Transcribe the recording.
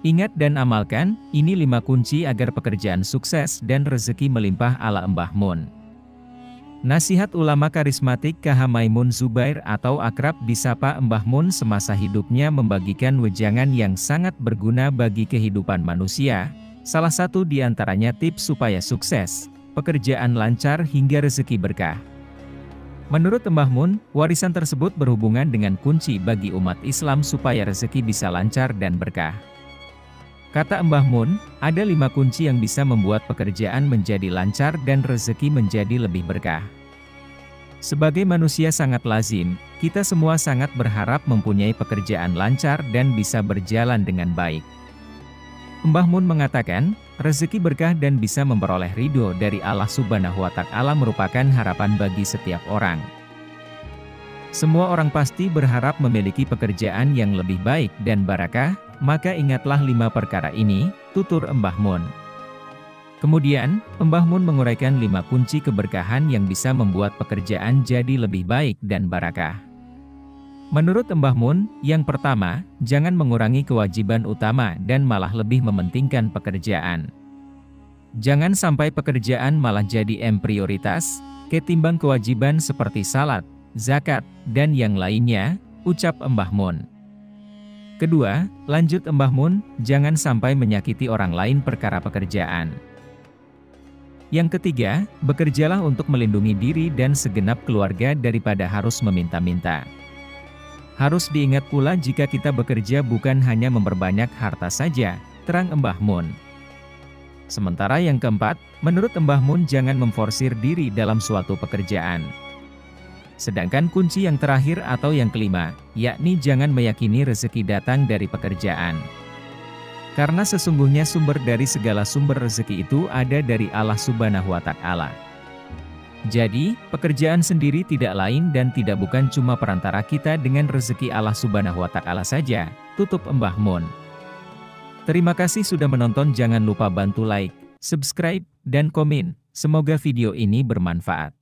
Ingat dan amalkan, ini 5 kunci agar pekerjaan sukses dan rezeki melimpah ala Mbah Mun. Nasihat ulama karismatik KH Maimun Zubair atau akrab disapa Mbah Mun semasa hidupnya membagikan wejangan yang sangat berguna bagi kehidupan manusia. Salah satu di antaranya tips supaya sukses, pekerjaan lancar hingga rezeki berkah. Menurut Mbah Mun, warisan tersebut berhubungan dengan kunci bagi umat Islam supaya rezeki bisa lancar dan berkah. Kata Mbah Mun, ada 5 kunci yang bisa membuat pekerjaan menjadi lancar dan rezeki menjadi lebih berkah. Sebagai manusia sangat lazim, kita semua sangat berharap mempunyai pekerjaan lancar dan bisa berjalan dengan baik. Mbah Mun mengatakan, rezeki berkah dan bisa memperoleh ridho dari Allah Subhanahu wa Ta'ala merupakan harapan bagi setiap orang. Semua orang pasti berharap memiliki pekerjaan yang lebih baik dan barakah, maka ingatlah 5 perkara ini, tutur Mbah Mun. Kemudian, Mbah Mun menguraikan 5 kunci keberkahan yang bisa membuat pekerjaan jadi lebih baik dan barakah. Menurut Mbah Mun, yang pertama, jangan mengurangi kewajiban utama dan malah lebih mementingkan pekerjaan. Jangan sampai pekerjaan malah jadi prioritas, ketimbang kewajiban seperti salat, zakat, dan yang lainnya, ucap Mbah Mun. Kedua, lanjut Mbah Mun, jangan sampai menyakiti orang lain perkara pekerjaan. Yang ketiga, bekerjalah untuk melindungi diri dan segenap keluarga daripada harus meminta-minta. Harus diingat pula jika kita bekerja bukan hanya memperbanyak harta saja, terang Mbah Mun. Sementara yang keempat, menurut Mbah Mun jangan memforsir diri dalam suatu pekerjaan. Sedangkan kunci yang terakhir atau yang kelima, yakni jangan meyakini rezeki datang dari pekerjaan. Karena sesungguhnya sumber dari segala sumber rezeki itu ada dari Allah Subhanahu wa Ta'ala. Jadi, pekerjaan sendiri tidak lain dan tidak bukan cuma perantara kita dengan rezeki Allah Subhanahu wa Ta'ala saja, tutup Mbah Mun. Terima kasih sudah menonton, jangan lupa bantu like, subscribe, dan komen. Semoga video ini bermanfaat.